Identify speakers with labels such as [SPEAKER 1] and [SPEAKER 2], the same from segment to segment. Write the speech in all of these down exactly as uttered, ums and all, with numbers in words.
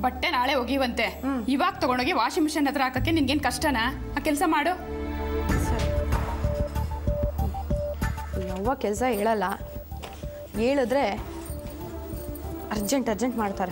[SPEAKER 1] ಬಟ್ಟೆ ನಾಳೆ ಒಗಿವಂತೆ. ಇವಾಗ ತಗೊಂಡೋಗಿ ವಾಷಿಂಗ್ ಮಿಷಿನ್ ಹತ್ರ ಹಾಕಕ್ಕೆ ನಿನ್ಗೇನು ಕಷ್ಟನಾ? ಆ ಕೆಲಸ ಮಾಡು.
[SPEAKER 2] ಯಾವ ಕೆಲಸ ಹೇಳಲ್ಲ, ಹೇಳಿದ್ರೆ ಅರ್ಜೆಂಟ್ ಅರ್ಜೆಂಟ್ ಮಾಡ್ತಾರೆ.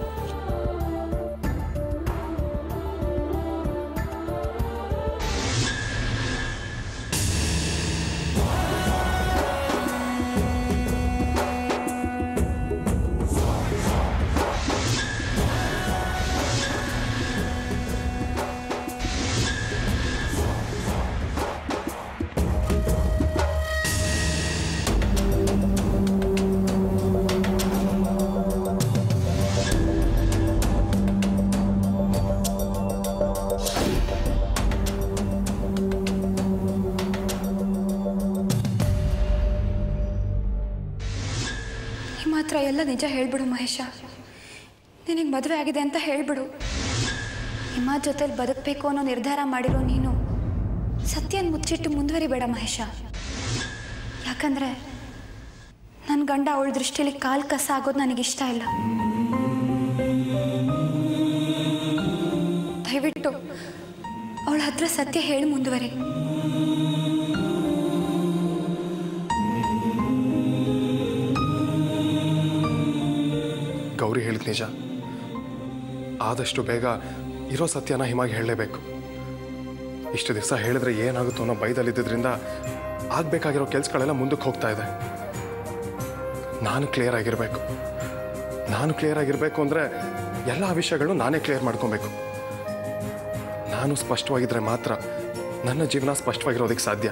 [SPEAKER 3] ಮಾತ್ರ ಎಲ್ಲ ನಿಜ ಹೇಳ್ಬಿಡು ಮಹೇಶ. ನಿನಗೆ ಮದುವೆ ಆಗಿದೆ ಅಂತ ಹೇಳ್ಬಿಡು. ನಿಮ್ಮ ಜೊತೆಲಿ ಬದುಕಬೇಕು ಅನ್ನೋ ನಿರ್ಧಾರ ಮಾಡಿರೋ ನೀನು ಸತ್ಯನ ಮುಚ್ಚಿಟ್ಟು ಮುಂದುವರಿಬೇಡ ಮಹೇಶ. ಯಾಕಂದರೆ ನನ್ನ ಗಂಡ ಅವಳ ದೃಷ್ಟಿಯಲ್ಲಿ ಕಾಲು ಕಸ ಆಗೋದು ನನಗಿಷ್ಟ ಇಲ್ಲ. ದಯವಿಟ್ಟು ಅವಳ ಹತ್ರ ಸತ್ಯ ಹೇಳಿ ಮುಂದುವರಿ.
[SPEAKER 4] ಗೌರಿ ಹೇಳಿದ ನಿಜ. ಆದಷ್ಟು ಬೇಗ ಇರೋ ಸತ್ಯನ ಹಿಮಾಗಿ ಹೇಳಲೇಬೇಕು. ಇಷ್ಟು ದಿವಸ ಹೇಳಿದ್ರೆ ಏನಾಗುತ್ತೋ ಅನ್ನೋ ಭಯದಲ್ಲಿದ್ದರಿಂದ ಆಗಬೇಕಾಗಿರೋ ಕೆಲಸಗಳೆಲ್ಲ ಮುಂದಕ್ಕೆ ಹೋಗ್ತಾ ಇದೆ. ನಾನು ಕ್ಲಿಯರ್ ಆಗಿರಬೇಕು. ನಾನು ಕ್ಲಿಯರ್ ಆಗಿರಬೇಕು ಅಂದರೆ ಎಲ್ಲ ವಿಷಯಗಳು ನಾನೇ ಕ್ಲಿಯರ್ ಮಾಡ್ಕೊಬೇಕು. ನಾನು ಸ್ಪಷ್ಟವಾಗಿದ್ದರೆ ಮಾತ್ರ ನನ್ನ ಜೀವನ ಸ್ಪಷ್ಟವಾಗಿರೋದಕ್ಕೆ ಸಾಧ್ಯ.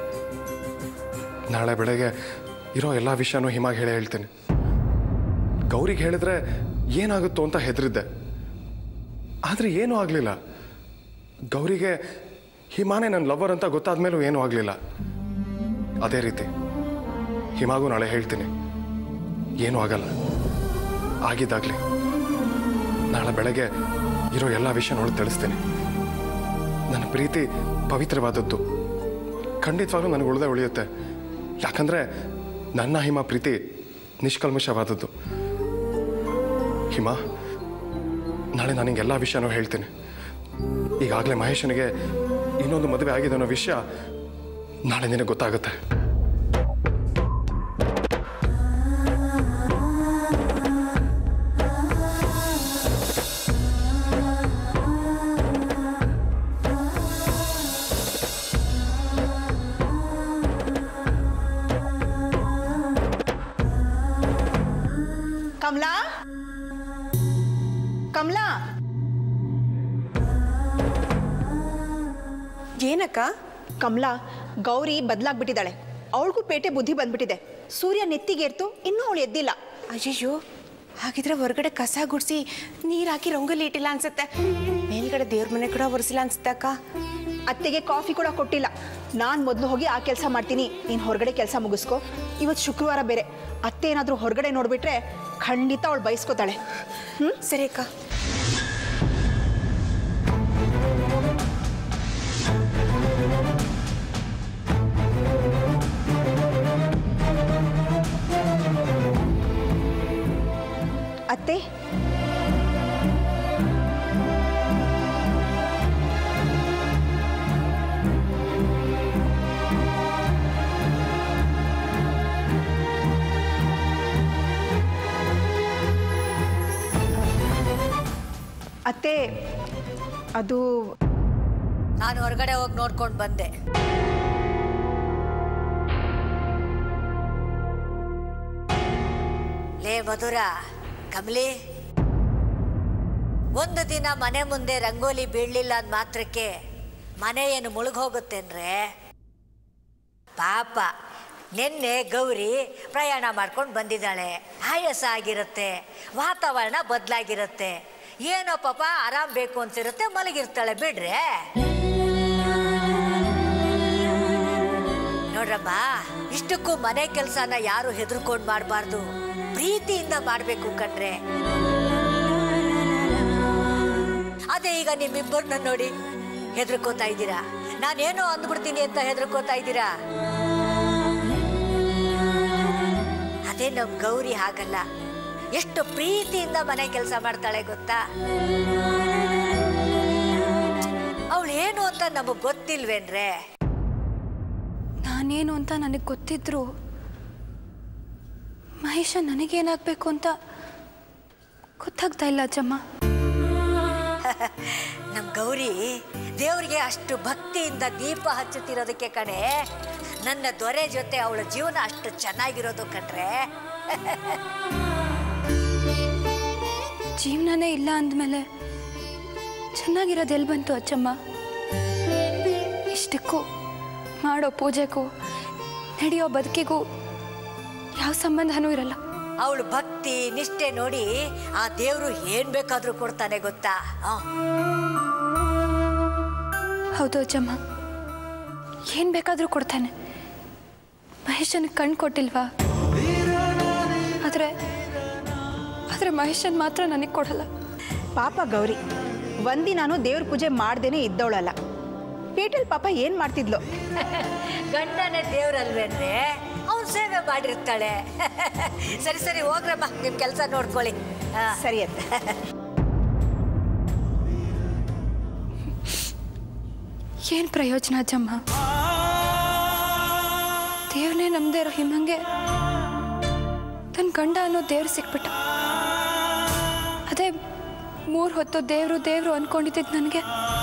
[SPEAKER 4] ನಾಳೆ ಬೆಳಗ್ಗೆ ಇರೋ ಎಲ್ಲ ವಿಷಯನೂ ಹಿಮಾಗಿ ಹೇಳಿ ಹೇಳ್ತೀನಿ. ಗೌರಿಗೆ ಹೇಳಿದ್ರೆ ಏನಾಗುತ್ತೋ ಅಂತ ಹೆದರಿದ್ದೆ, ಆದರೆ ಏನೂ ಆಗಲಿಲ್ಲ. ಗೌರಿಗೆ ಹಿಮಾನೇ ನನ್ನ ಲವರ್ ಅಂತ ಗೊತ್ತಾದ ಮೇಲೂ ಏನೂ ಆಗಲಿಲ್ಲ. ಅದೇ ರೀತಿ ಹಿಮಾಗೂ ನಾಳೆ ಹೇಳ್ತೀನಿ, ಏನೂ ಆಗಲ್ಲ. ಆಗಿದ್ದಾಗಲಿ ನಾಳೆ ಬೆಳಗ್ಗೆ ಇರೋ ಎಲ್ಲ ವಿಷಯ ನೋಡಿ ತಿಳಿಸ್ತೀನಿ. ನನ್ನ ಪ್ರೀತಿ ಪವಿತ್ರವಾದದ್ದು, ಖಂಡಿತವಾಗ್ಲೂ ನನಗೆ ಉಳಿದೇ ಉಳಿಯುತ್ತೆ. ಯಾಕಂದರೆ ನನ್ನ ಹಿಮ ಪ್ರೀತಿ ನಿಷ್ಕಲ್ಮಶವಾದದ್ದು. ಹಿಮಾ, ನಾಳೆ ನಾನು ನಿಂಗೆ ಎಲ್ಲ ವಿಷಯನೂ ಹೇಳ್ತೀನಿ. ಈಗಾಗಲೇ ಮಹೇಶನಿಗೆ ಇನ್ನೊಂದು ಮದುವೆ ಆಗಿದೆ ಅನ್ನೋ ವಿಷಯ ನಾಳೆ ನಿನಗೆ ಗೊತ್ತಾಗುತ್ತೆ.
[SPEAKER 5] ಕಮಲಾ, ಕಮಲಾ, ಏನಕ್ಕ? ಕಮಲಾ, ಗೌರಿ ಬದಲಾಗ್ಬಿಟ್ಟಿದ್ದಾಳೆ. ಅವಳಿಗೂ ಪೇಟೆ ಬುದ್ಧಿ ಬಂದ್ಬಿಟ್ಟಿದೆ. ಸೂರ್ಯ ನೆತ್ತಿಗೇರ್ತು, ಇನ್ನೂ ಅವಳು ಎದ್ದಿಲ್ಲ.
[SPEAKER 6] ಅಯ್ಯೋ, ಹಾಗಿದ್ರೆ ಹೊರಗಡೆ ಕಸ ಗುಡಿಸಿ ನೀರು ಹಾಕಿ ರಂಗೋಲಿ ಇಟ್ಟಿಲ್ಲ ಅನ್ಸುತ್ತೆ. ಮೇಲ್ಗಡೆ ದೇವ್ರ ಮನೆ ಕೂಡ ಒರೆಸಿಲ್ಲ ಅನ್ಸುತ್ತೆ ಅಕ್ಕ.
[SPEAKER 5] ಅತ್ತೆಗೆ ಕಾಫಿ ಕೂಡ ಕೊಟ್ಟಿಲ್ಲ. ನಾನು ಮೊದಲು ಹೋಗಿ ಆ ಕೆಲಸ ಮಾಡ್ತೀನಿ, ನೀನು ಹೊರಗಡೆ ಕೆಲಸ ಮುಗಿಸ್ಕೊ. ಇವತ್ತು ಶುಕ್ರವಾರ ಬೇರೆ. ಅತ್ತೆ ಏನಾದರೂ ಹೊರಗಡೆ ನೋಡಿಬಿಟ್ರೆ ಖಂಡಿತ ಅವಳು ಬಯಸ್ಕೋತಾಳೆ. ಹ್ಞೂ,
[SPEAKER 6] ಸರಿ ಅಕ್ಕ.
[SPEAKER 5] ಅತ್ತೆ, ಅತ್ತೆ, ಅದು
[SPEAKER 7] ನಾನು ಹೊರಗಡೆ ಹೋಗಿ ನೋಡ್ಕೊಂಡು ಬಂದೆ. ಲೇ ಮಧುರ, ಕಮಲಿ, ಒಂದು ದಿನ ಮನೆ ಮುಂದೆ ರಂಗೋಲಿ ಬೀಳಲಿಲ್ಲ ಅಂದ ಮಾತ್ರಕ್ಕೆ ಮನೆ ಏನು ಮುಳುಗೋಗುತ್ತೇನ್ರೆ? ಪಾಪ, ನಿನ್ನೆ ಗೌರಿ ಪ್ರಯಾಣ ಮಾಡ್ಕೊಂಡು ಬಂದಿದ್ದಾಳೆ. ಆಯಾಸ ಆಗಿರುತ್ತೆ, ವಾತಾವರಣ ಬದಲಾಗಿರುತ್ತೆ. ಏನೋ ಪಾಪ ಆರಾಮ್ ಬೇಕು ಅನ್ಸಿರುತ್ತೆ, ಮಲಗಿರ್ತಾಳೆ. ಬಿಡ್ರೆ ನೋಡ್ರಮ್ಮ, ಇಷ್ಟಕ್ಕೂ ಮನೆ ಕೆಲಸನ ಯಾರು ಹೆದರ್ಕೊಂಡು ಮಾಡಬಾರ್ದು, ಪ್ರೀತಿಯಿಂದ ಮಾಡಬೇಕು ಕಣ್ರೆ. ಅದೇ ಈಗ ನಿಮ್ಮಿಬ್ಬರನ್ನ ನೋಡಿ ಹೆದರ್ಕೋತಾ ಇದ್ದೀರಾ. ನಾನೇನೋ ಅಂದ್ಬಿಡ್ತೀನಿ ಅಂತ ಹೆದರ್ಕೋತಾ ಇದ್ದೀರಾ. ಅದೇ ನಮ್ ಗೌರಿ ಹಾಗಲ್ಲ. ಎಷ್ಟು ಪ್ರೀತಿಯಿಂದ ಮನೆ ಕೆಲಸ ಮಾಡ್ತಾಳೆ ಗೊತ್ತಾ. ಅವಳು ಏನು ಅಂತ ನಮಗ್ ಗೊತ್ತಿಲ್ವೇನ್ರೆ.
[SPEAKER 3] ನಾನೇನು ಅಂತ ನನಗೆ ಗೊತ್ತಿದ್ರು ಮಹೇಶ ನನಗೇನಾಗಬೇಕು ಅಂತ ಗೊತ್ತಾಗ್ತಾ ಇಲ್ಲ ಅಜ್ಜಮ್ಮ.
[SPEAKER 7] ನಮ್ ಗೌರಿ ದೇವ್ರಿಗೆ ಅಷ್ಟು ಭಕ್ತಿಯಿಂದ ದೀಪ ಹಚ್ಚುತ್ತಿರೋದಕ್ಕೆ ಕಣೆ ನನ್ನ ದೊರೆ ಜೊತೆ ಅವಳ ಜೀವನ ಅಷ್ಟು ಚೆನ್ನಾಗಿರೋದು ಕಣ್ರೆ.
[SPEAKER 3] ಜೀವನನೇ ಇಲ್ಲ ಅಂದಮೇಲೆ ಚೆನ್ನಾಗಿರೋದು ಎಲ್ಲಿ ಬಂತು ಅಜ್ಜಮ್ಮ? ಇಷ್ಟಕ್ಕೂ ಮಾಡೋ ಪೂಜೆಗೂ ನಡೆಯೋ ಬದುಕಿಗೂ ಯಾವ ಸಂಬಂಧನೂ ಇರಲ್ಲ.
[SPEAKER 7] ಅವಳು ಭಕ್ತಿ ನಿಷ್ಠೆ ನೋಡಿ ಆ ದೇವ್ರು ಏನ್ ಬೇಕಾದ್ರೂ ಕೊಡ್ತಾನೆ ಗೊತ್ತಾ.
[SPEAKER 3] ಹೌದು ಅಜ್ಜಮ್ಮ, ಏನ್ ಬೇಕಾದ್ರೂ ಕೊಡ್ತಾನೆ. ಮಹೇಶನ್ ಕಣ್ ಕೊಟ್ಟಿಲ್ವಾ? ಆದ್ರೆ ಆದ್ರೆ ಮಹೇಶನ್ ಮಾತ್ರ ನನಗೆ ಕೊಡಲ್ಲ.
[SPEAKER 5] ಪಾಪ ಗೌರಿ ಒಂದಿನಾನು ದೇವ್ರ ಪೂಜೆ ಮಾಡ್ದೇನೆ ಇದ್ದವಳಲ್ಲ. ಪೇಟೆಲ್ ಪಾಪ ಏನ್ ಮಾಡ್ತಿದ್ಲು?
[SPEAKER 7] ಗಂಡನೇ ದೇವ್ರಲ್ವೇನ್ರೆ, ಅವ್ನು ಸೇವೆ ಮಾಡಿರ್ತಾಳೆ. ಸರಿ ಸರಿ ಹೋಗ್ರಮ್ಮ, ನಿಮ್ ಕೆಲಸ ನೋಡ್ಕೊಳ್ಳಿ.
[SPEAKER 5] ಸರಿ ಅತ್ತೆ.
[SPEAKER 3] ಏನ್ ಪ್ರಯೋಜನ ಅಜ್ಜಮ್ಮ? ದೇವ್ರನ್ನೇ ನಮ್ದೇ ಇರೋ ಹಿಮಂಗೆ ತನ್ನ ಗಂಡ ಅನ್ನೋ ದೇವ್ರು ಸಿಕ್ಬಿಟ್ಟ. ಅದೇ ಮೂರು ಹೊತ್ತು ದೇವ್ರು ದೇವ್ರು ಅನ್ಕೊಂಡಿದ್ದಿದ್ದು ನನಗೆ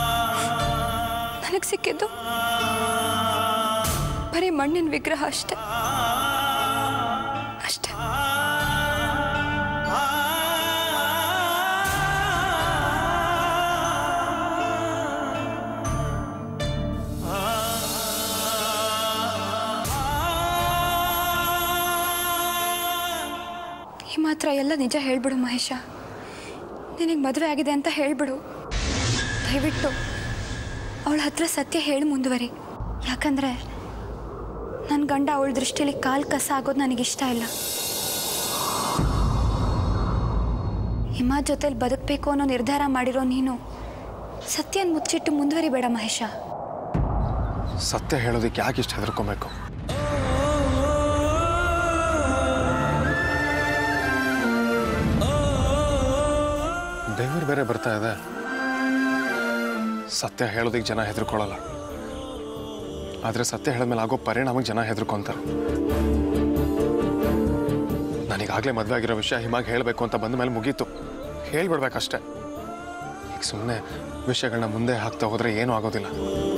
[SPEAKER 3] ನನಗೆ ಸಿಕ್ಕಿದ್ದು ಬರೀ ಮಣ್ಣಿನ ವಿಗ್ರಹ ಅಷ್ಟೆ ಅಷ್ಟೆ. ಈ ಮಾತ್ರ ಎಲ್ಲ ನಿಜ ಹೇಳ್ಬಿಡು ಮಹೇಶ. ನಿನಗೆ ಮದುವೆ ಆಗಿದೆ ಅಂತ ಹೇಳ್ಬಿಡು. ದಯವಿಟ್ಟು ಅವಳ ಹತ್ರ ಸತ್ಯ ಹೇಳಿ ಮುಂದುವರಿ. ಯಾಕಂದರೆ ನನ್ನ ಗಂಡ ಅವಳ ದೃಷ್ಟಿಯಲ್ಲಿ ಕಾಲು ಕಸ ಆಗೋದು ನನಗಿಷ್ಟ ಇಲ್ಲ. ಹಿಮ ಜೊತೆಲಿ ಬದುಕಬೇಕು ಅನ್ನೋ ನಿರ್ಧಾರ ಮಾಡಿರೋ ನೀನು ಸತ್ಯನ ಮುಚ್ಚಿಟ್ಟು ಮುಂದುವರಿಬೇಡ ಮಹೇಶ.
[SPEAKER 4] ಸತ್ಯ ಹೇಳೋದಕ್ಕೆ ಯಾಕೆ ಇಷ್ಟ ಹೆದರ್ಕೊಬೇಕು? ದೇವರು ಬೇರೆ ಬರ್ತಾ ಇದೆ. ಸತ್ಯ ಹೇಳೋದಕ್ಕೆ ಜನ ಹೆದರ್ಕೊಳ್ಳಲ್ಲ, ಆದರೆ ಸತ್ಯ ಹೇಳಿದ್ಮೇಲೆ ಆಗೋ ಪರಿಣಾಮಕ್ಕೆ ಜನ ಹೆದರ್ಕೊಂತಾರೆ. ನನಗಾಗಲೇ ಮದುವೆ ಆಗಿರೋ ವಿಷಯ ಹಿಮಾಗೆ ಹೇಳಬೇಕು ಅಂತ ಬಂದ ಮೇಲೆ ಮುಗೀತು, ಹೇಳ್ಬಿಡ್ಬೇಕಷ್ಟೆ. ಈಗ ಸುಮ್ಮನೆ ವಿಷಯಗಳನ್ನ ಮುಂದೆ ಹಾಕ್ತಾ ಹೋದ್ರೆ ಏನೂ ಆಗೋದಿಲ್ಲ.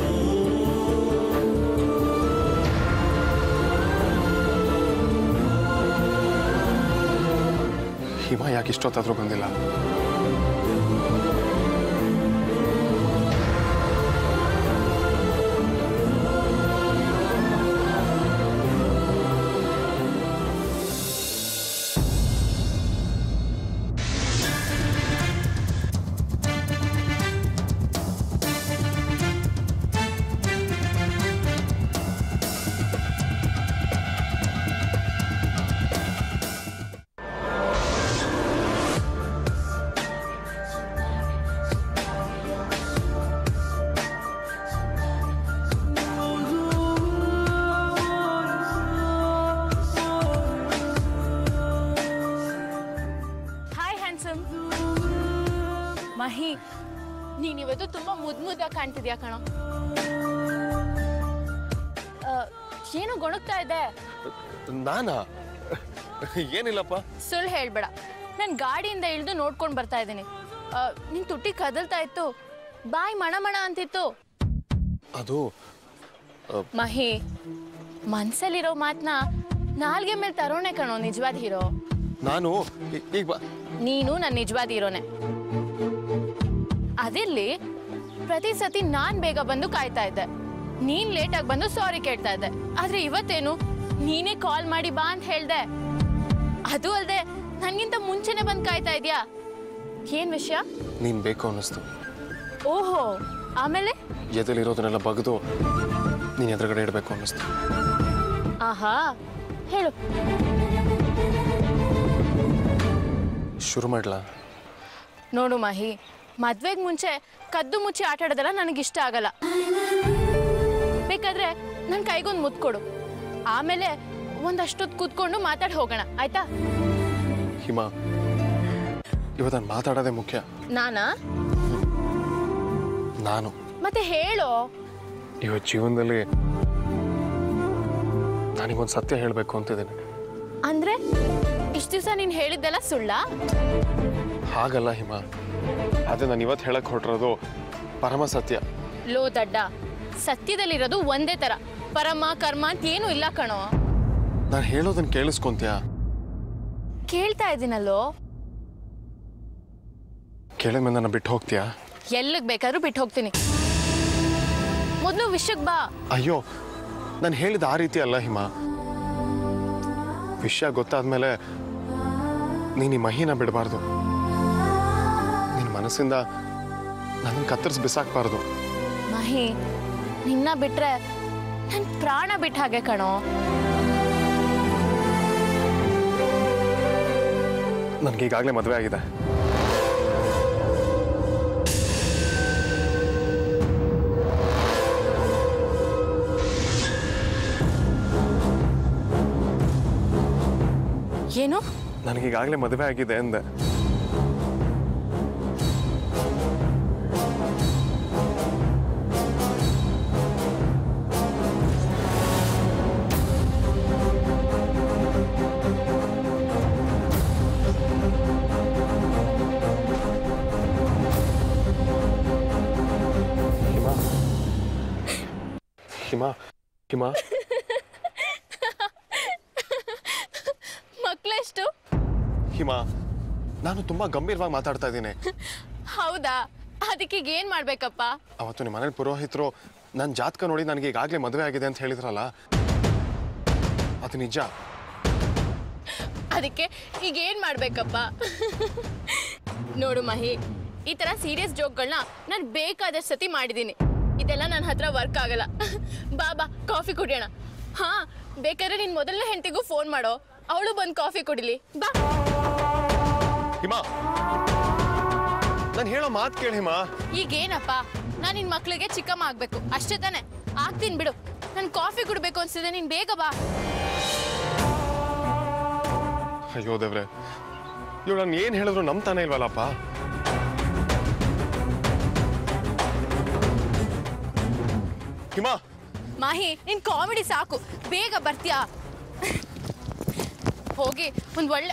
[SPEAKER 4] ಹಿಮ ಯಾಕೆ ಇಷ್ಟೊತ್ತಾದ್ರೂ ಬಂದಿಲ್ಲ?
[SPEAKER 8] ಮಹಿ, ನೀನಿವತ್ತು ತುಂಬಾ ಮುದ್ ಮುದ್ದಾಗಿ ಕಾಣ್ತಿದ್ಯಾ ಕಣೋ. ಏನು ಗೊಣಗ್ತಾ ಇದೆ?
[SPEAKER 4] ನಾನಾ? ಏನಿಲ್ಲಪ್ಪ.
[SPEAKER 8] ಸುಳ್ಳು ಹೇಳ್ಬೇಡ. ನಾನು ಗಾಡಿಯಿಂದ ಇಳಿದು ನೋಡ್ಕೊಂಡು ಬರ್ತಾ ಇದ್ದೀನಿ. ನಿನ್ ತುಟಿ ಕದಲ್ತಾ ಇತ್ತು, ಬಾಯಿ ಮಣ ಮಣ ಅಂತಿತ್ತು.
[SPEAKER 4] ಅದು
[SPEAKER 8] ಮಹಿ, ಮನ್ಸಲ್ಲಿರೋ ಮಾತನ್ನ ನಾಲ್ಗೆ ಮೇಲೆ ತರೋಣೆ ಕಣೋ ನಿಜವಾದ ಹೀರೋ.
[SPEAKER 4] ನಾನು ಈಗ
[SPEAKER 8] ನೀನು ನನ್ನ ನಿಜವಾದ ಹೀರೋನೆ. ಅದಿರ್ಲಿ, ಪ್ರತಿ ಸತಿ ನಾನ್ ಬೇಗ ಬಂದು ಕಾಯ್ತಾ ಇದ್ದೆ, ನೀನ್ ಲೇಟಾಗಿ ಬಂದು ಸಾರಿ ಕೇಳ್ತಾ ಇದ್ದೆ. ಆದ್ರೆ ಇವತ್ತೇನು ನೀನೇ ಕಾಲ್ ಮಾಡಿ ಬಾ ಅಂತ ಹೇಳ್ದೆ. ಅದು ಅಲ್ದೆ ನನ್ಗಿಂತ ಮುಂಚೆನೆ ಬಂದು ಕಾಯ್ತಾ ಇದ್ಯಾ. ಏನ್ ವಿಷಯ?
[SPEAKER 4] ನೀನ್ ಬೇಕು ಅನ್ನಿಸ್ತು.
[SPEAKER 8] ಓಹೋ, ಆಮೇಲೆ
[SPEAKER 4] ಎದಲಿರೋದನ್ನೆಲ್ಲ ಬಗ್ದು ನೀನ್ ಎದುರುಗಡೆ ಇಡಬೇಕು ಅನ್ನಿಸ್ತು.
[SPEAKER 8] ಆಹಾ, ಹೇಳು.
[SPEAKER 4] ಶುರು ಮಾಡ್ಲಾ?
[SPEAKER 8] ನೋಡು ಮಹಿ, ಮದ್ವೆಗೆ ಮುಂಚೆ ಕದ್ದು ಮುಚ್ಚಿ ಆಟ ಆಡೋದೆಲ್ಲ ನನಗಿಷ್ಟ ಆಗಲ್ಲ. ಬೇಕಾದ್ರೆ ನನ್ನ ಕೈಗೊಂದು ಮುತ್ತು ಕೊಡು, ಆಮೇಲೆ ಒಂದಷ್ಟೊತ್ತು ಕೂತ್ಕೊಂಡು ಮಾತಾಡಿ ಹೋಗೋಣ, ಆಯ್ತಾ?
[SPEAKER 4] ಹಿಮಾ, ಇವತ್ತು ನಾನು ಮಾತಾಡೋದೇ ಮುಖ್ಯ.
[SPEAKER 8] ನಾನಾ?
[SPEAKER 4] ನಾನು
[SPEAKER 8] ಮತ್ತೆ ಹೇಳೋ.
[SPEAKER 4] ಇವತ್ತು ಜೀವನದಲ್ಲಿ ನನಗೊಂದು ಸತ್ಯ ಹೇಳಬೇಕು ಅಂತಿದ್ದೇನೆ.
[SPEAKER 8] ಅಂದ್ರೆ ಇಷ್ಟು ದಿವಸ ನೀನು ಹೇಳಿದ್ದೆಲ್ಲ ಸುಳ್ಳ?
[SPEAKER 4] ಹಾಗಲ್ಲ ಹಿಮಾ, ಅದೇ ನಾನು ಇವತ್ತು ಹೇಳಕ್ ಹೊರಟಿರೋದು ಪರಮ ಸತ್ಯ.
[SPEAKER 8] ಲೋ ದಡ್ಡ, ಸತ್ಯದಲ್ಲಿರೋದು ಒಂದೇ ತರ, ಪರಮ ಕರ್ಮ ಅಂತ ಏನೂ ಇಲ್ಲ ಕಣೋ.
[SPEAKER 4] ನಾನು ಹೇಳೋದನ್ನ ಕೇಳಿಸ್ಕೊಂತ್ಯಾ?
[SPEAKER 8] ಕೇಳ್ತಾ ಇದ್ದೀನಲ್ಲೋ.
[SPEAKER 4] ಕೇಳಿದ್ಮೇಲೆ ನನ್ನ ಬಿಟ್ಟು ಹೋಗ್ತೀಯಾ?
[SPEAKER 8] ಎಲ್ಲಿಗೆ ಬೇಕಾದ್ರೂ ಬಿಟ್ಟು ಹೋಗ್ತೀನಿ. ಮೊದಲು ವಿಷಯಕ್ಕೆ ಬಾ.
[SPEAKER 4] ಅಯ್ಯೋ, ನಾನು ಹೇಳಿದ ಆ ರೀತಿ ಅಲ್ಲ ಹಿಮಾ. ವಿಷಯ ಗೊತ್ತಾದ್ಮೇಲೆ ನೀನು ಈ ಮಹಿನ ಬಿಡಬಾರ್ದು. ನಿನ್ನ ಮನಸ್ಸಿಂದ ನನ್ನ ಕತ್ತರಿಸಿ ಬಿಸಾಕ್ಬಾರ್ದು.
[SPEAKER 8] ಮಹಿ, ನಿನ್ನ ಬಿಟ್ರೆ ನನ್ನ ಪ್ರಾಣ ಬಿಟ್ಟ ಹಾಗೆ ಕಣೋ.
[SPEAKER 4] ನನಗೆ ಈಗಾಗಲೇ ಮದುವೆ ಆಗಿದೆ.
[SPEAKER 8] ಏನು?
[SPEAKER 4] ನನಗೀಗಾಗಲೇ ಮದುವೆ ಆಗಿದೆ ಅಂದೆ. ಹಿಮಾ ಹಿಮಾ ಹಿಮಾ
[SPEAKER 8] ಮಕ್ಕಳೆಷ್ಟು?
[SPEAKER 4] ಹಿಮಾ, ನಾನು ತುಂಬಾ ಗಂಭೀರವಾಗಿ ಮಾತಾಡ್ತಾ ಇದ್ದೀನಿ.
[SPEAKER 8] ಹೌದಾ? ಅದಕ್ಕೆ ಏನ್ ಮಾಡ್ಬೇಕಪ್ಪ?
[SPEAKER 4] ಅವತ್ತು ನಿಮ್ಮ ಮನೇಲಿ ಪುರೋಹಿತರು ನನ್ನ ಜಾತಕ ನೋಡಿ ನನಗೆ ಈಗಾಗಲೇ ಮದುವೆ ಆಗಿದೆ ಅಂತ ಹೇಳಿದ್ರಲ್ಲ, ಅದು ನಿಜ.
[SPEAKER 8] ಅದಕ್ಕೆ ಈಗ ಏನ್ ಮಾಡ್ಬೇಕಪ್ಪ? ನೋಡು ಮಹಿ, ಈ ತರ ಸೀರಿಯಸ್ ಜೋಕ್ಗಳನ್ನ ನಾನು ಬೇಕಾದಷ್ಟು ಸತಿ ಮಾಡಿದ್ದೀನಿ. ಇದೆಲ್ಲ ನನ್ನ ಹತ್ರ ವರ್ಕ್ ಆಗಲ್ಲ. ಬಾ ಬಾ, ಕಾಫಿ ಕುಡಿಯೋಣ. ಹಾ, ಬೇಕಾದ್ರೆ ನಿನ್ ಮೊದಲನೇ ಹೆಂಡತಿಗೂ ಫೋನ್ ಮಾಡೋ, ಅವಳು ಬಂದು ಕಾಫಿ ಕುಡಿಲಿ. ಬಾ.
[SPEAKER 4] ಹಿಮಾ, ನಾನು ಹೇಳೋ ಮಾತು ಕೇಳಿ ಹಿಮಾ.
[SPEAKER 8] ಈಗೇನಪ್ಪ, ನಾನು ನಿನ್ ಮಕ್ಳಿಗೆ ಚಿಕ್ಕಮ್ಮ ಆಗ್ಬೇಕು ಅಷ್ಟೇ ತಾನೆ? ಆಗ್ತೀನಿ ಬಿಡು. ನನ್ ಕಾಫಿ ಕುಡ್ಬೇಕು ಅನ್ಸಿದೆ, ನೀನ್ ಬೇಗ ಬಾ.
[SPEAKER 4] ಅಯ್ಯೋ ದೇವ್ರೆ, ಇವಳು ನಾನು ಏನ್ ಹೇಳಿದ್ರು ನಂಬ್ತಾನೆ ಇಲ್ವಲ್ಲಪ್ಪ. ಹಿಮಾ,
[SPEAKER 8] ಮಾಹಿ, ನಿನ್ ಕಾಮಿಡಿ ಸಾಕು, ಬೇಗ ಬರ್ತೀಯಾ? ಹೋಗಿ ಒಂದ್ ಒಳ್ಳೆ.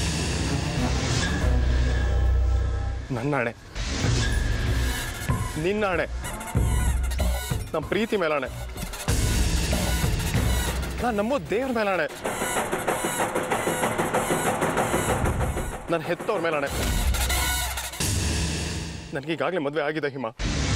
[SPEAKER 4] ನನ್ನ ಆಣೆ, ನಿನ್ನ ಆಣೆ, ನಮ್ಮ ಪ್ರೀತಿ ಮೇಲಾಣೆ, ನಾನು ನಮ್ಮೋ ದೇವ್ರ ಮೇಲಾಣೆ, ನನ್ನ ಹೆತ್ತವ್ರ ಮೇಲಾಣೆ, ನನಗೀಗಾಗಲೇ ಮದುವೆ ಆಗಿದೆ ಹಿಮಾ.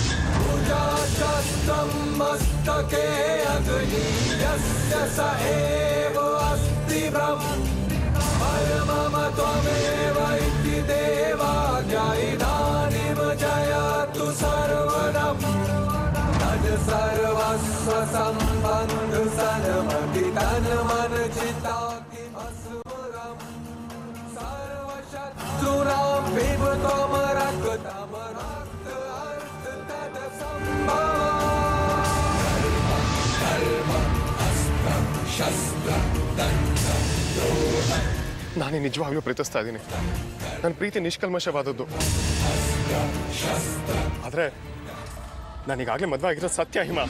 [SPEAKER 9] सर्वस्व संबंध सनमति तन मन चिता की भस्मरम सर्वशत्रुरां विभुतम रक्तम रक्त अर्थ तद संभवम् कर्म अस्त्र शस्त्र दंड द्रोह.
[SPEAKER 4] ನಾನೇ ನಿಜವಾಗ್ಲೂ ಪ್ರೀತಿಸ್ತಾ ಇದ್ದೀನಿ. ನನ್ನ ಪ್ರೀತಿ ನಿಷ್ಕಲ್ಮಶವಾದದ್ದು. ಆದ್ರೆ ನಾನೀಗಾಗಲೇ ಮದುವೆ ಆಗಿರೋ ಸತ್ಯ ಹಿಮಾ.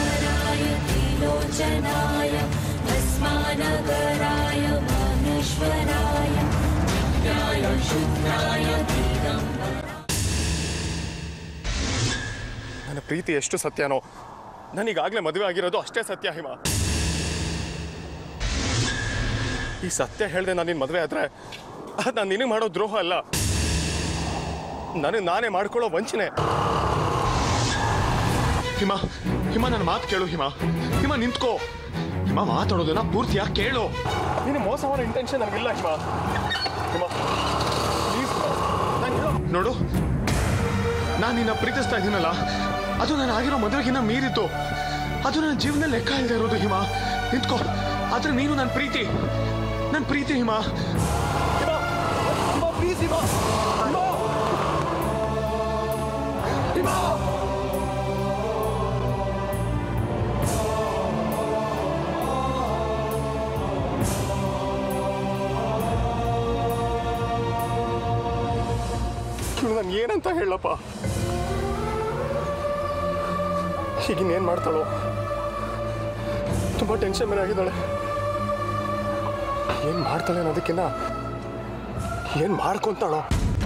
[SPEAKER 4] ನನ್ನ ಪ್ರೀತಿ ಎಷ್ಟು ಸತ್ಯನೋ, ನಾನೀಗಾಗಲೇ ಮದುವೆ ಆಗಿರೋದು ಅಷ್ಟೇ ಸತ್ಯ ಹಿಮಾ. ಈ ಸತ್ಯ ಹೇಳ್ದೆ ನಾನು ನಿನ್ನ ಮದುವೆ ಆದ್ರೆ ಅದು ನಾನು ನಿನಗೆ ಮಾಡೋ ದ್ರೋಹ ಅಲ್ಲ, ನನಗೆ ನಾನೇ ಮಾಡ್ಕೊಳ್ಳೋ ವಂಚನೆ. ಹಿಮಾ ಹಿಮಾ ನನ್ನ ಮಾತು ಕೇಳು ಹಿಮಾ. ಹಿಮಾ ನಿಂತ್ಕೋ. ಹಿಮಾ ಮಾತಾಡೋದನ್ನ ಪೂರ್ತಿಯಾಗಿ ಕೇಳು. ನೀನು ಮೋಸ ಮಾಡೋ ಇಂಟೆನ್ಷನ್ ನನಗಿಲ್ಲ ಹಿಮಾ. ಹಿಮಾ ಪ್ಲೀಸ್ ನೋಡು, ನಾನು ನಿನ್ನ ಪ್ರೀತಿಸ್ತಾ ಇದ್ದೀನಲ್ಲ, ಅದು ನಾನು ಆಗಿರೋ ಮದುವೆಗಿನ್ನ ಮೀರಿತ್ತು. ಅದು ನನ್ನ ಜೀವನ ಲೆಕ್ಕ ಇಲ್ಲದೆ ಇರೋದು ಹಿಮಾ. ನಿಂತ್ಕೋ. ಆದ್ರೆ ನೀನು ನನ್ನ ಪ್ರೀತಿ, ನನ್ನ ಪ್ರೀತಿ ಹಿಮಾ. ಹಿಮಾ ಹಿಮಾ ಪ್ಲೀಸ್ ಹಿಮಾ. ಹಿಮಾ ಹಿಮಾ ಇವಳು ನಾನು ಏನಂತ ಹೇಳಪ್ಪ? ಈಗಿನ್ನೇನು ಮಾಡ್ತಾಳೋ? ತುಂಬ ಟೆನ್ಷನ್ ಮೇಲೆ ಆಗಿದ್ದಾಳೆ. ಏನು ಮಾಡ್ತಾಳೆ ಅನ್ನೋದಕ್ಕಿಂತ ಏನು ಮಾಡ್ಕೊತಾಳೋ?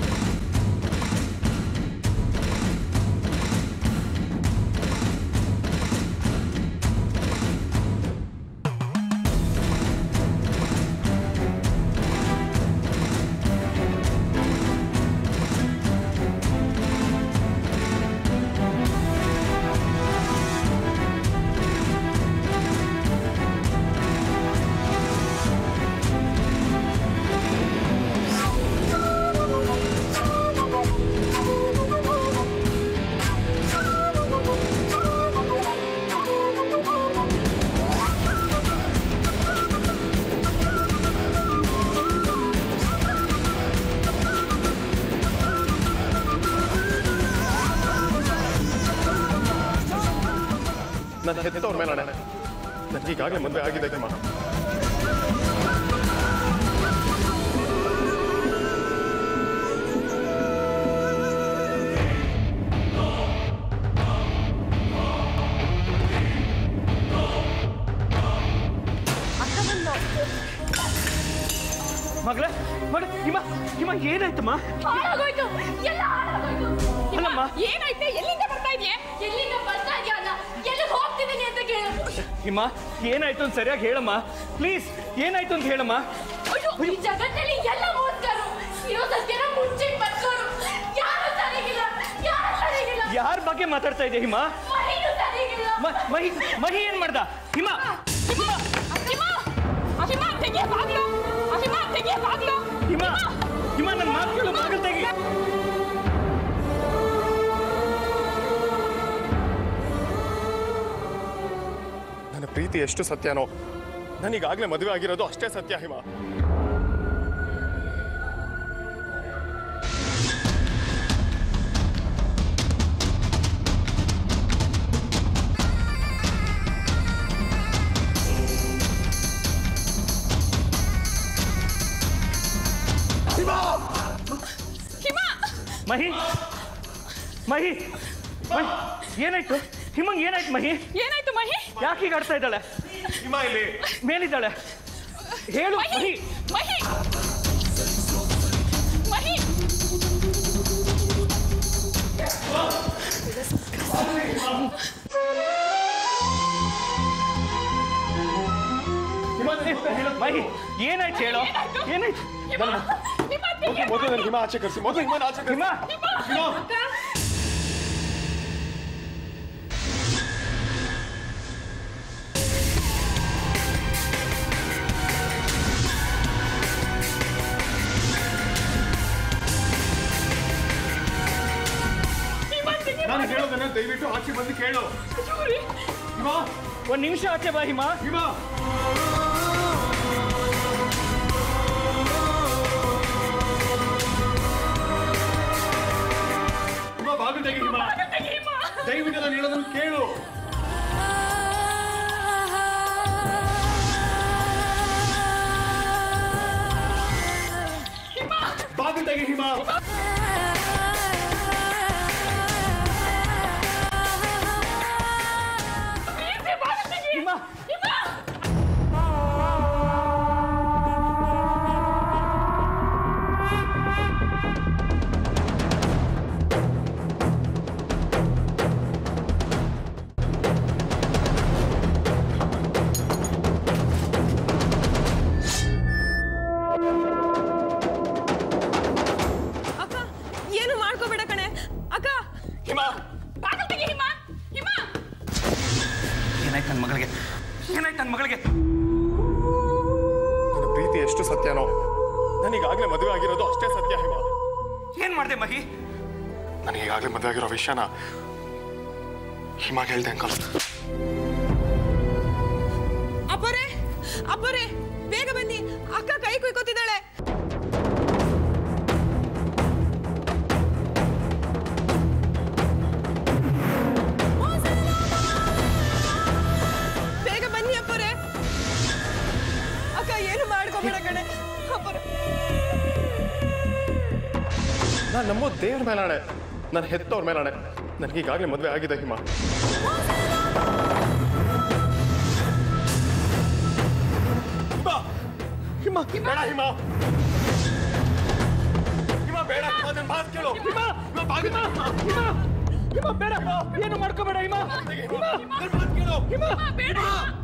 [SPEAKER 4] ನನ್ನ ಹೆತ್ತವ್ರ ಮೇಲೆ ಅಣ್ಣ, ನನಗೀಗಾಗಲೇ ಮದುವೆ ಆಗಿದೆ ಅಮ್ಮ.
[SPEAKER 10] ಮಗಳೇ ಮಗ ಹಿಮ ಹಿಮ ಏನಾಯ್ತಮ್ಮ?
[SPEAKER 8] ಹಾಳಾಗೋಯ್ತು, ಎಲ್ಲ ಹಾಳಾಗೋಯ್ತು.
[SPEAKER 10] ಅಲ್ಲಮ್ಮ
[SPEAKER 8] ಏನಾಯ್ತು? ಎಲ್ಲಿಂದ ಬರ್ತಾ ಇದೆಯಾ? ಎಲ್ಲಿಂದ ಬರ್ತಾ ಇದೆಯಾ? ಅಲ್ಲ ಎಲ್ಲಿ ಹೋಗ್ತಿದ್ದೀನಿ ಅಂತ ಕೇಳು.
[SPEAKER 10] ಹಿಮ ಏನಾಯ್ತು ಅಂತ ಸರಿಯಾಗಿ ಹೇಳಮ್ಮ ಪ್ಲೀಸ್. ಏನಾಯ್ತು ಅಂತ ಹೇಳಮ್ಮ.
[SPEAKER 8] ಅಯ್ಯೋ, ಈ ಜಗತ್ತಲ್ಲಿ ಎಲ್ಲ ಮೋಸ್ಕರು ಇರೋ ಸತ್ಯನ ಮುಚ್ಚಿಟ್ಟು ಬದುಕೋರು ಯಾರು ಸರಿಗಿಲ್ಲ, ಯಾರು ಸರಿಗಿಲ್ಲ.
[SPEAKER 10] ಯಾರ ಬಗ್ಗೆ ಮಾತಾಡ್ತಾ ಇದೆಯಾ ಹಿಮ?
[SPEAKER 8] ಮಹಿನು ಸರಿಗಿಲ್ಲ.
[SPEAKER 10] ಮಹಿ ಮಹಿ ಏನ್ ಮಾಡ್ದ? ಹಿಮ
[SPEAKER 8] ಹಿಮ ಹಿಮ ಹಿಮ ತೆಗೆ ಬಾಗ್ಲು. ಹಿಮ ತೆಗೆ ಬಾಗ್ಲು.
[SPEAKER 10] ಹಿಮ ಹಿಮ ನನ್ನ ಮಾತು ಕೇಳು, ಬಾಗಿಲು ತೆಗಿ.
[SPEAKER 4] ನನ್ನ ಪ್ರೀತಿ ಎಷ್ಟು ಸತ್ಯನೋ ನನಗಾಗಲೇ ಮದುವೆ ಆಗಿರೋದು ಅಷ್ಟೇ ಸತ್ಯ ಹಿಮ.
[SPEAKER 10] ಮಹಿ ಮಹಿ ಮಹಿ ಏನಾಯ್ತು? ಹಿಮಂಗ್ ಏನಾಯ್ತು ಮಹಿ?
[SPEAKER 8] ಏನಾಯ್ತು ಮಹಿ?
[SPEAKER 10] ಯಾಕೆ ಈಗ ಆಡ್ತಾ ಇದ್ದಾಳೆ?
[SPEAKER 4] ಹಿಮ ಇಲ್ಲಿ
[SPEAKER 10] ಮೇಲಿದ್ದಾಳೆ, ಹೇಳು ಮಹಿ.
[SPEAKER 8] ಮಹಿ ಮಹಿ
[SPEAKER 10] ಮಹಿ ಏನಾಯ್ತು ಹೇಳು? ಏನಾಯ್ತು?
[SPEAKER 4] ಮೊದಲು ನನ್ನ ಹಿಮ ಆಚೆ ಕರೆಸಿ, ಮೊದಲು ಹಿಮ ಆಚೆ ಕರೆಸಿ.
[SPEAKER 10] ಹಿಮ
[SPEAKER 4] ನಾನು ಹೇಳೋದನ್ನ ದಯವಿಟ್ಟು ಆಚೆ ಬಂದು ಕೇಳು.
[SPEAKER 10] ಹಿಮ ಒಂದ್ ನಿಮಿಷ ಆಚೆ ಬಾ. ಹಿಮ
[SPEAKER 4] ಹಿಮ ಹಿಮ ಬಾಗಿಲು ತೆಗಿ. ಹಿಮ ದಯವಿಟ್ಟು ನಾನು ಹೇಳೋದನ್ನ ಕೇಳು. ಬಾಗಿಲು ತೆಗಿ ಹಿಮ.
[SPEAKER 10] ಏನಾಯ್ತು ನನ್ನ ಮಗಳಿಗೆ? ಏನಾಯ್ತು ನನ್ನ ಮಗಳಿಗೆ?
[SPEAKER 4] ನನ್ನ ಪ್ರೀತಿ ಎಷ್ಟು ಸತ್ಯನೋ ನನಗಾಗಲೇ ಮದುವೆ ಆಗಿರೋದು ಅಷ್ಟೇ ಸತ್ಯ ಹಿಮ.
[SPEAKER 10] ಏನ್ ಮಾಡಿದೆ ಮಹಿ?
[SPEAKER 4] ನನಗೀಗಾಗಲೇ ಮದುವೆ ಆಗಿರೋ ವಿಷಯನ ಹಿಮಾಗ ಹೇಳ್ದೆ ಅಂಕಲ್.
[SPEAKER 6] ಅಪ್ಪರೇ ಅಪ್ಪರೇ ಬೇಗ ಬನ್ನಿ, ಅಕ್ಕ ಕೈ ಕುಯ್ಕೋತಿದ್ದಾಳೆ. ಬೇಗ ಬನ್ನಿ ಅಪ್ಪರೇ. ಅಕ್ಕ ಏನು ಮಾಡ್ಕೊಬೇಡ ಕಣೆ ಅಪ್ಪರೇ.
[SPEAKER 4] ನಾನು ನಂಬೋ ದೇವ್ರ ಮೇಲಾಣೆ, ನಾನು ಹೆತ್ತವ್ರ ಮೇಲಾಣೆ, ನನಗೀಗಾಗಲೇ ಮದುವೆ ಆಗಿದೆ ಹಿಮ. ಹಿಮ ಹಿಮ ಬೇಡ ಹಿಮ ಹಿಮ ಬೇಡ ಹಿಮ ನನ್ನ ಮಾತು ಕೇಳು. ಹಿಮ ಹಿಮ ಬಾಗಿಲು ಹಿಮ ಹಿಮ ಬೇಡ, ಏನು ಮಾಡ್ಕೋಬೇಡ ಹಿಮ. ಹಿಮ ನನ್ನ ಮಾತು ಕೇಳು. ಹಿಮ ಬೇಡ.